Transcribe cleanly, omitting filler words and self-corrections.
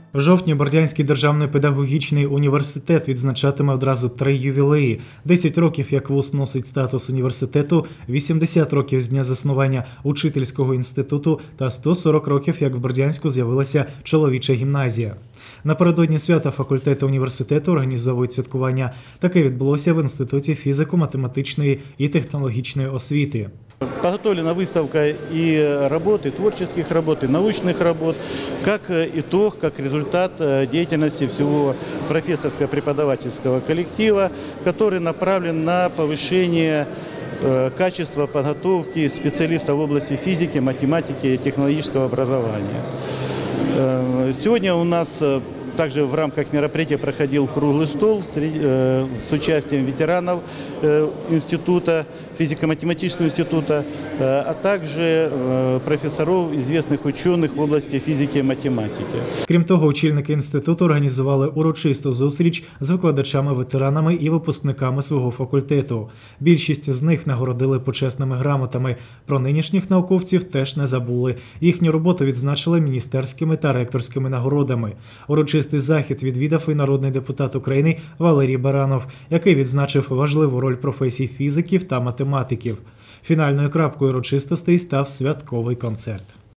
В жовтні Бердянський державний педагогічний університет відзначатиме одразу 3 ювілеї. 10 років, як вуз носить статус університету, 80 років з дня заснування учительського інституту та 140 років, як в Бердянську з'явилася чоловіча гімназія. Напередодні свята факультети університету організовують святкування. Таке відбулося в Інституті фізико-математичної і технологічної освіти. Подготовлена выставка и работ, и творческих работ, и научных работ, как итог, как результат деятельности всего профессорско-преподавательского коллектива, который направлен на повышение качества подготовки специалистов в области физики, математики и технологического образования. Сегодня у нас также в рамках мероприятия проходил круглый стол с участием ветеранов института, физико-математического института, а также профессоров, известных ученых в области физики и математики. Крім того, очільники інституту організували урочисту зустріч з викладачами-ветеранами і випускниками свого факультету. Більшість з них нагородили почесними грамотами. Про нинішніх науковців теж не забули. Їхню роботу відзначили міністерськими та ректорськими нагородами. Урочистий захід відвідав і народний депутат України Валерій Баранов, який відзначив важливу роль професій фізиків та математиків. Фінальною крапкою урочистостей став святковий концерт.